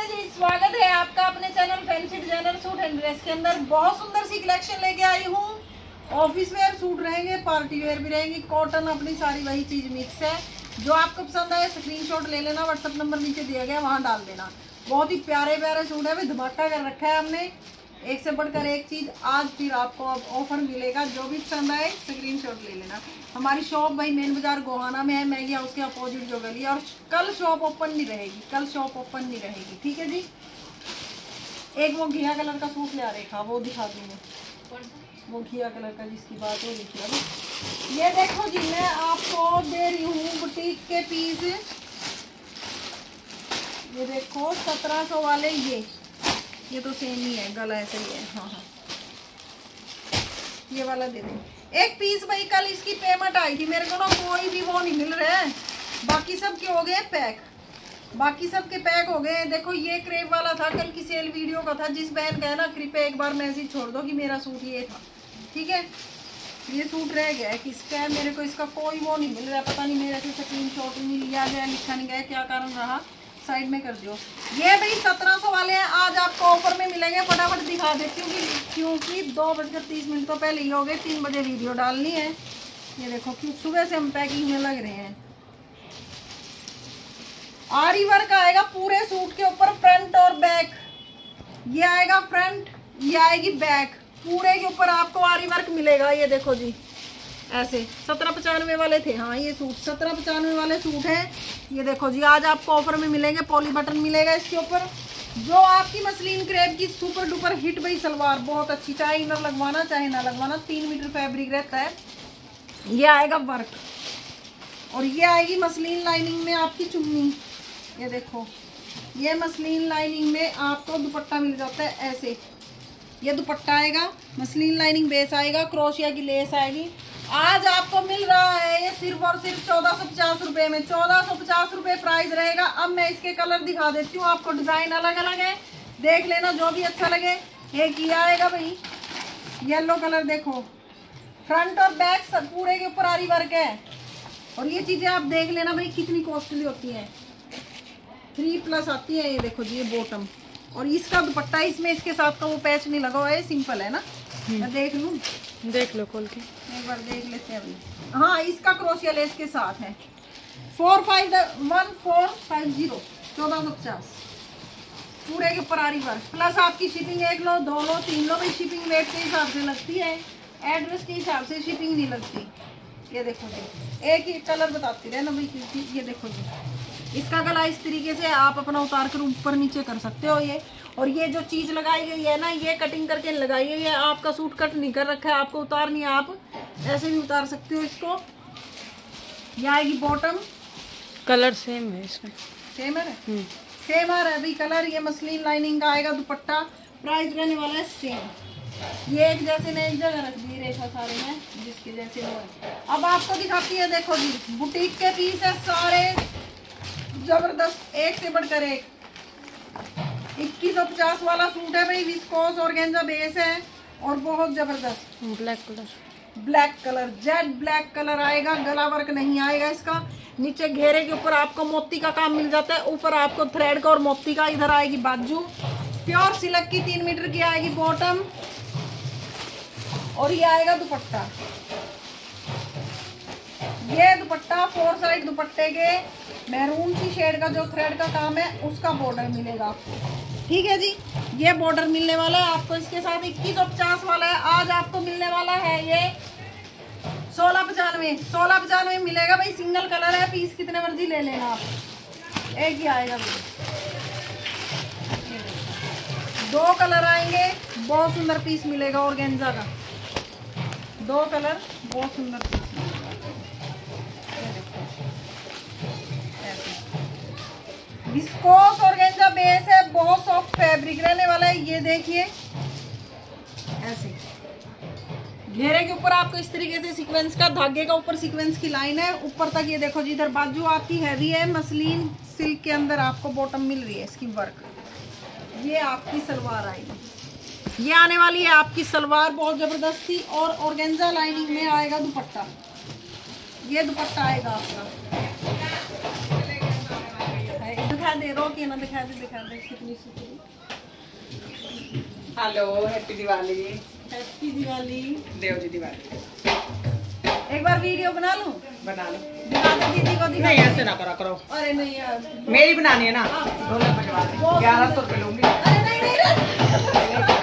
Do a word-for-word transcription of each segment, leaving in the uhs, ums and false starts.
नमस्ते जी, स्वागत है आपका अपने channel fancy designer suit and dress के अंदर। बहुत सुंदर सी कलेक्शन लेके आई हूँ। ऑफिस वेयर सूट रहेंगे, पार्टी वेयर भी रहेंगे, कॉटन अपनी सारी वही चीज मिक्स है। जो आपको पसंद आए स्क्रीनशॉट ले लेना, व्हाट्सएप नंबर नीचे दिया गया वहाँ डाल देना। बहुत ही प्यारे प्यारे सूट है, धमाका कर रखा है हमने, एक से बढ़कर एक चीज। आज फिर आपको अब ऑफर मिलेगा, जो भी पसंद आए स्क्रीनशॉट ले लेना। हमारी शॉप भाई मेन बाजार गोहाना में है, मैगी हाउस के अपोजिट जो गली है। और कल शॉप ओपन नहीं रहेगी, कल शॉप ओपन नहीं रहेगी, ठीक है जी। एक वो घिया कलर का सूट ले आ रखा, वो दिखा दूंगी। वो घिया कलर का जिसकी बात हो रही थी, ये देखो जी, मैं आपको दे रही हूँ बुटीक के पीस। ये देखो सत्रह सौ वाले, ये ये तो सेम ही है, गला ऐसा ही है। हाँ हाँ, ये वाला दे दो एक पीस भाई। कल इसकी पेमेंट आई थी मेरे को ना, कोई भी वो नहीं मिल रहा है। बाकी सब के हो गए पैक, बाकी सब के पैक हो गए। देखो ये क्रेप वाला था, कल की सेल वीडियो का था। जिस बहन का है ना, कृपया एक बार मैसेज छोड़ दो कि मेरा सूट ये था, ठीक है। ये सूट रह गया है, किसका है मेरे को इसका कोई वो नहीं मिल रहा है। पता नहीं मेरे से स्क्रीन शॉट नहीं लिया गया, लिखा नहीं गया, क्या कारण रहा। साइड में कर दो। ये भाई सत्रह सौ वाले हैं, आज आपको ऑफर में मिलेंगे। फटाफट दिखा देती हूँ क्योंकि दो बजकर तीस मिनट तो पहले ही हो गए, तीन बजे वीडियो डालनी है। ये देखो कि सुबह से हम पैकिंग में लग रहे हैं। आरी वर्क आएगा पूरे सूट के ऊपर, फ्रंट और बैक। ये आएगा फ्रंट, ये आएगी बैक, पूरे के ऊपर आपको आरी वर्क मिलेगा। ये देखो जी, ऐसे सत्रह पचानवे वाले थे। हाँ, ये सूट सत्रह पचानवे वाले सूट है। ये देखो जी, आज आपको ऑफर में मिलेंगे। पॉली बटन मिलेगा इसके ऊपर। जो आपकी मसलिन क्रेप की सुपर डुपर हिट भाई सलवार, बहुत अच्छी, चाहे इनर लगवाना चाहे ना लगवाना, तीन मीटर फैब्रिक रहता है। ये आएगा वर्क, और ये आएगी मसलिन लाइनिंग में आपकी चुन्नी। ये देखो, ये मसलिन लाइनिंग में आपको दुपट्टा मिल जाता है ऐसे। ये दुपट्टा आएगा, मसलिन लाइनिंग बेस आएगा, क्रोशिया की लेस आएगी। आज आपको मिल रहा है ये सिर्फ और सिर्फ चौदह सौ पचास रुपये में। चौदह सौ पचास रुपये प्राइस रहेगा। अब मैं इसके कलर दिखा देती हूँ आपको, डिजाइन अलग अलग है, देख लेना जो भी अच्छा लगे। एक ये आएगा भाई येलो कलर, देखो फ्रंट और बैक सब पूरे के ऊपर आरी वर्क है। और ये चीजें आप देख लेना भाई कितनी कॉस्टली होती हैं, थ्री प्लस आती है। ये देखो जी, ये बॉटम, और इसका दुपट्टा इसमें इसके साथ का वो पैच नहीं लगा हुआ है, सिंपल है ना। मैं देख लूँ, देख लो खोल के एक बार देख लेते हैं अभी। हाँ, इसका क्रोशिया लेस के साथ है। Four five one four five zero चौदह सौ पचास पूरे के ऊपर आरी वर्क, प्लस आपकी शिपिंग एक लो, दो लो, तीन लो भाई। शिपिंग वेट के हिसाब से लगती है, एड्रेस के हिसाब से शिपिंग नहीं लगती। ये देखो जी, एक ही कलर बताती रहे ना भाई क्योंकि ये देखो जी, इसका गला इस तरीके से आप अपना उतार कर ऊपर नीचे कर सकते हो ये। और ये जो चीज लगाई गई है ना, ये कटिंग करके लगाई गई है। आपका सूट कट नहीं कर रखा है, आपको उतारनी है, आप ऐसे भी उतार सकते हो इसको। ये आएगी बॉटम, कलर सेम है इसमें, सेम है, सेम आ रहा है भाई कलर। ये मसलिन लाइनिंग का आएगा दुपट्टा, प्राइस रहने वाला है सेम। ये एक जैसे ने एक जगह रख दी रेखा सारे में, जिसके जैसे वो है। अब आपको दिखाती है, देखो जी, बुटीक के पीस है सारे जबरदस्त, एक से बढ़कर एक। इक्कीस सौ पचास वाला सूट है भाई, विस्कोस ऑर्गेन्जा बेस है और बहुत जबरदस्त। Black colour, black colour, jet black colour आएगा। गला वर्क नहीं आएगा इसका। नीचे घेरे के ऊपर आपको मोती का काम मिल जाता है, ऊपर आपको थ्रेड का और मोती का। इधर आएगी बाजू, प्योर सिल्क की तीन मीटर की आएगी बॉटम, और ये आएगा दुपट्टा। ये दुपट्टा फोर साइड दुपट्टे के मैरून सी शेड का जो थ्रेड का काम है उसका बॉर्डर मिलेगा आपको, ठीक है जी। ये बॉर्डर मिलने वाला है आपको इसके साथ। इक्कीस सौ पचास वाला है, आज आपको मिलने वाला है ये सोलह पचानवे सोलह पचानवे मिलेगा भाई। सिंगल कलर है, पीस कितने मर्जी ले लेना आप, एक ही आएगा भाई। दो कलर आएंगे, बहुत सुंदर पीस मिलेगा ऑर्गेन्जा का। दो कलर, बहुत सुंदर पीस मिलेगा। विस्कोस ऑर्गेन्जा बेस है, बहुत सॉफ्ट फैब्रिक रहने वाला है। ये देखिए ऐसे घेरे के ऊपर आपको इस तरीके से सीक्वेंस का, धागे का ऊपर सीक्वेंस की लाइन है ऊपर तक। ये देखो जी, इधर बाजू आपकी हैवी है, मसलिन सिल्क के अंदर आपको बॉटम मिल रही है इसकी वर्क। ये आपकी सलवार आएगी, ये आने वाली है आपकी सलवार, बहुत जबरदस्त थी। और ऑर्गेन्जा लाइनिंग में आएगा दुपट्टा। ये दुपट्टा आएगा आपका, दिखा दे, रो के ना दिखा दे, दिखा दे कितनी सुंदर। Hello, happy Diwali. Happy Diwali. Dev ji Diwali. एक बार वीडियो बना लूं? बना लो। दिखा दे दीदी को, दिखा। नहीं ऐसे ना करा करो। अरे नहीं यार, मेरी बनानी है ना। ढोलक बजवा दे। ग्यारह सौ रुपये लूंगी। अरे नहीं नहीं रे।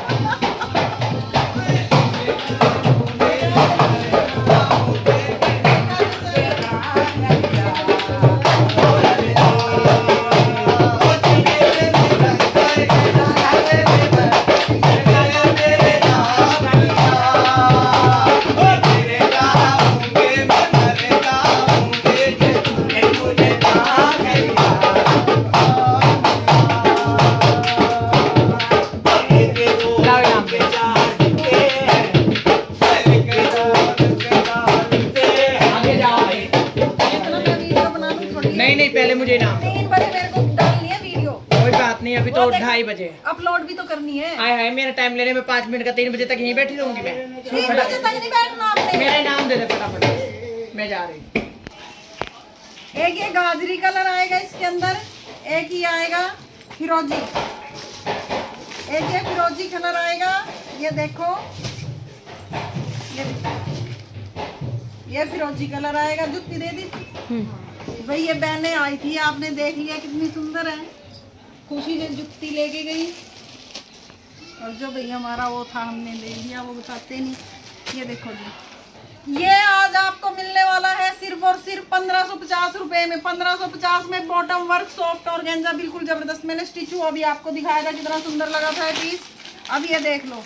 नहीं नहीं, पहले मुझे इनाम। तीन बजे मेरे को डालनी है वीडियो। कोई बात नहीं, अभी तो ढाई बजे अपलोड भी तो करनी है। आए हाय, मेरा टाइम लेने में पाँच मिनट का, तीन बजे तक यहीं बैठी रहूंगी मैं। तीन बजे तक नहीं बैठना आपने। मेरा इनाम दे दे फटाफट, मैं जा रही। एक ये गाजरी कलर आएगा इसके अंदर, एक ही आएगा फिरोजी, एक ये फिरोजी कलर आएगा। ये देखो, ये देखो, ये फिरोजी कलर आएगा। जुत्ती दे दी भाई, ये बहनें आई थी, आपने देख लिया कितनी सुंदर है। खुशी ने जुत्ती लेके गई, और जो भाई हमारा वो था हमने ले लिया, वो बताते नहीं। ये देखो जी, ये आज आपको मिलने वाला है सिर्फ और सिर्फ पंद्रह सौ पचास रुपए में। पंद्रह सौ पचास में बॉटम वर्क सॉफ्ट और गेंजा, बिल्कुल जबरदस्त। मैंने स्टिच हुआ अभी आपको दिखाया था, कितना सुंदर लगा था पीस। अब ये देख लो,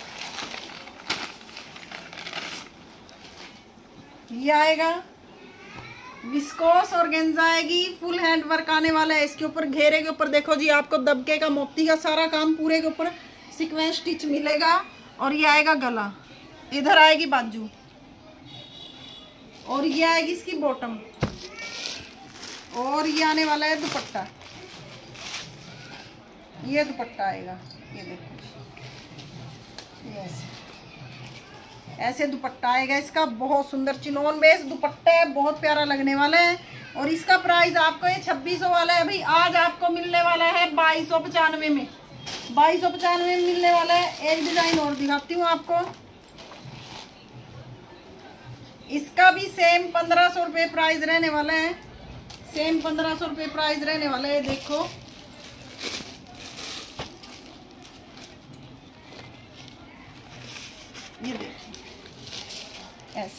ये आएगा विस्कोस और गेंजा आएगी, फुल हैंड वर्क आने वाला है इसके ऊपर। घेरे के ऊपर देखो जी, आपको दबके का मोती का सारा काम पूरे के ऊपर सीक्वेंस स्टिच मिलेगा। और ये आएगा गला, इधर आएगी बाजू, और ये आएगी इसकी बॉटम, और ये आने वाला है दुपट्टा। ये दुपट्टा आएगा, ये देखो ये ऐसे ऐसे दुपट्टा आएगा इसका। बहुत सुंदर चिनोन बेस दुपट्टा है, बहुत प्यारा लगने वाला है। और इसका प्राइस आपको ये छब्बीस सौ वाला है भाई। आज आपको मिलने वाला है बाईस सौ पचानवे में, बाईस सौ पचानवे में मिलने वाला है। एक डिजाइन और दिखाती हूँ आपको, इसका भी सेम पंद्रह सौ रुपये प्राइस रहने वाला है। सेम पंद्रह सौ रुपये प्राइस रहने वाला है। देखो ये देखो ऐसे,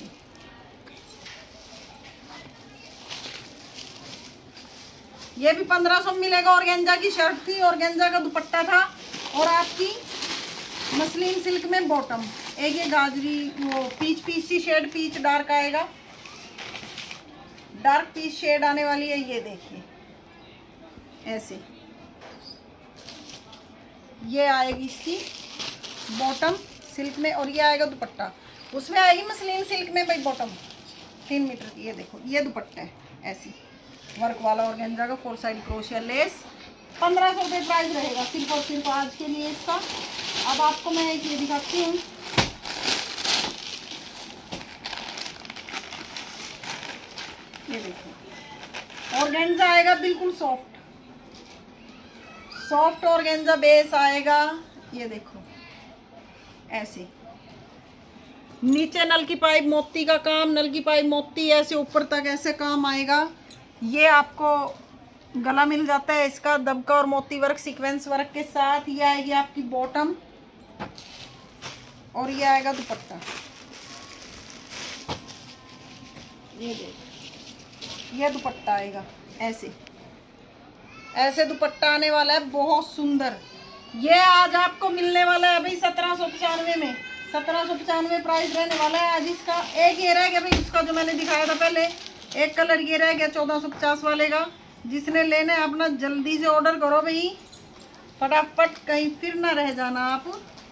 ये भी पंद्रह सौ मिलेगा। और गेंजा की शर्ट थी, और गेंजा का दुपट्टा था, और आपकी मसलिन सिल्क में बॉटम। एक ये गाजरी वो पीच पीच सी शेड, पीच डार्क आएगा, डार्क पीच शेड आने वाली है। ये देखिए ऐसे, ये आएगी इसकी बॉटम सिल्क में, और ये आएगा दुपट्टा, उसमें आएगी मसलिन सिल्क में भाई बॉटम तीन मीटर की। ये देखो ये दुपट्टा है ऐसी वर्क वाला, और गेंजा का फोर साइड क्रोशिया लेस। पंद्रह सौ रुपये प्राइस रहेगा सिर्फ और सिर्फ आज के लिए इसका। अब आपको मैं एक ये दिखाती हूँ, ये देखो ऑर्गेन्जा आएगा बिल्कुल सॉफ्ट, सॉफ्ट ऑर्गेन्जा बेस आएगा। ये देखो ऐसे, नीचे नल की पाइप मोती का काम, नल की पाइप मोती ऐसे ऊपर तक ऐसे काम आएगा। ये आपको गला मिल जाता है इसका दबका और मोती वर्क सीक्वेंस वर्क के साथ। ये आएगी आपकी बॉटम, और ये आएगा दुपट्टा। ये देखो ये दुपट्टा आएगा ऐसे, ऐसे दुपट्टा आने वाला है बहुत सुंदर। ये आज आपको मिलने वाला है भाई सत्रह सौ पचानवे में, सत्रह सौ पचानवे प्राइस रहने वाला है आज इसका। एक ये रह गया भाई उसका जो मैंने दिखाया था पहले, एक कलर ये रह गया चौदह सौ पचास वाले का। जिसने लेना है अपना जल्दी से ऑर्डर करो भाई, फटाफट, कहीं फिर ना रह जाना आप।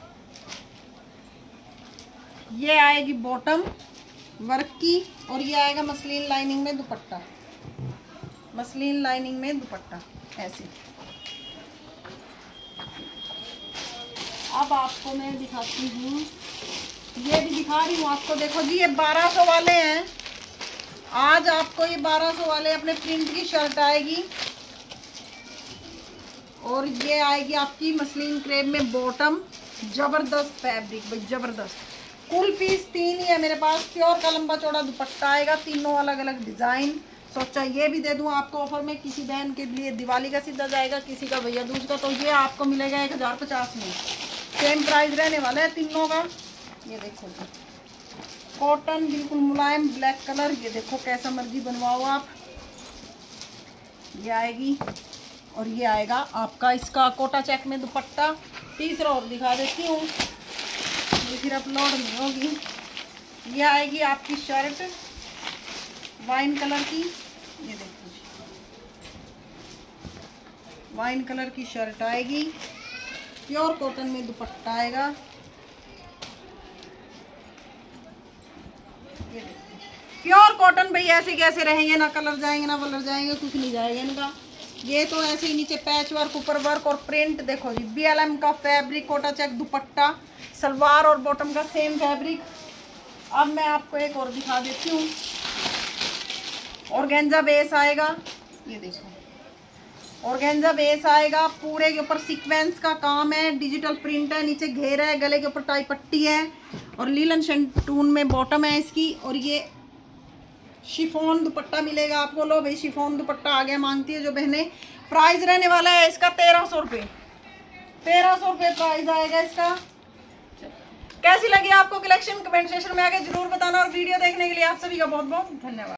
ये आएगी बॉटम वर्क की, और ये आएगा मसलिन लाइनिंग में दुपट्टा, मसलिन लाइनिंग में दुपट्टा ऐसे। अब आपको मैं दिखाती हूँ, ये भी दिखा रही हूँ आपको। देखो जी ये बारह सौ वाले हैं आज आपको, ये बारह सौ वाले अपने प्रिंट की शर्ट आएगी। और ये आएगी आपकी मसलिन क्रेप में बॉटम, जबरदस्त फैब्रिक भाई, जबरदस्त। कुल पीस तीन ही है मेरे पास। प्योर का लंबा चौड़ा दुपट्टा आएगा, तीनों अलग अलग डिजाइन। सोचा ये भी दे दूं आपको ऑफर में, किसी बहन के लिए दिवाली का सीधा जाएगा, किसी का भैया दूज का, तो ये आपको मिलेगा एक हजार पचास में। सेम प्राइस रहने वाला है तीनों का। ये देखो जी, कॉटन बिल्कुल मुलायम ब्लैक कलर। ये देखो कैसा मर्जी बनवाओ आप। ये आएगी और ये आएगा आपका इसका कोटा चेक में दुपट्टा। तीसरा और दिखा देती हूँ, ये फिर अपलोड नहीं होगी। ये आएगी आपकी शर्ट वाइन कलर की। ये देखो जी, वाइन कलर की शर्ट आएगी, प्योर कॉटन में दुपट्टा आएगा। ये देखो प्योर कॉटन भाई, ऐसे कैसे रहेंगे, ना कलर जाएंगे ना वलर जाएंगे, कुछ नहीं जाएगा इनका। ये तो ऐसे ही नीचे पैच वर्क, ऊपर वर्क और प्रिंट। देखो जी, बी एल एम का फैब्रिक, कोटा चेक दुपट्टा, सलवार और बॉटम का सेम फैब्रिक। अब मैं आपको एक और दिखा देती हूँ, ऑर्गेन्जा बेस आएगा। ये देखो ऑर्गेन्जा बेस आएगा, पूरे के ऊपर सीक्वेंस का काम है, डिजिटल प्रिंट है, नीचे घेरा है, गले के ऊपर टाई पट्टी है और लीलन शंटून में बॉटम है इसकी। और ये शिफॉन दुपट्टा मिलेगा आपको। लो भाई, शिफॉन दुपट्टा आ गया, मांगती है जो बहनें। प्राइस रहने वाला है इसका तेरह सौ रुपये तेरह सौ रुपये प्राइस आएगा इसका। कैसी लगी आपको कलेक्शन, कमेंट सेक्शन में आके जरूर बताना। और वीडियो देखने के लिए आप सभी का बहुत बहुत धन्यवाद।